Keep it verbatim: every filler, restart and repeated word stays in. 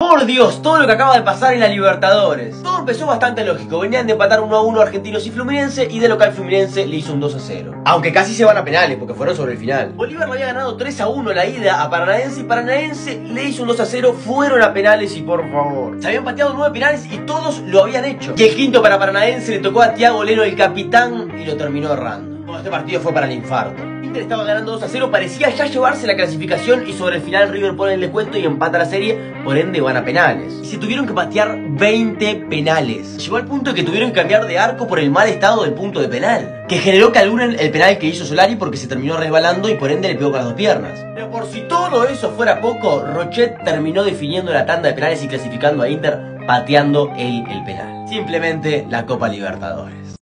Por Dios, todo lo que acaba de pasar en la Libertadores. Todo empezó bastante lógico. Venían de empatar uno a uno Argentinos y Fluminense, y de local Fluminense le hizo un dos a cero. Aunque casi se van a penales, porque fueron sobre el final. Bolívar le había ganado tres a uno la ida a Paranaense, y Paranaense le hizo un dos a cero. Fueron a penales y por favor. Se habían pateado nueve penales y todos lo habían hecho. Y el quinto para Paranaense le tocó a Thiago Leno, el capitán, y lo terminó errando. Todo este partido fue para el infarto. Inter estaba ganando dos a cero, parecía ya llevarse la clasificación, y sobre el final River pone el descuento y empata la serie, por ende van a penales. Y se tuvieron que patear veinte penales. Llegó al punto de que tuvieron que cambiar de arco por el mal estado del punto de penal, que generó que alunen el penal que hizo Solari, porque se terminó resbalando y por ende le pegó con las dos piernas. Pero por si todo eso fuera poco, Rochet terminó definiendo la tanda de penales y clasificando a Inter pateando él el penal. Simplemente la Copa Libertadores.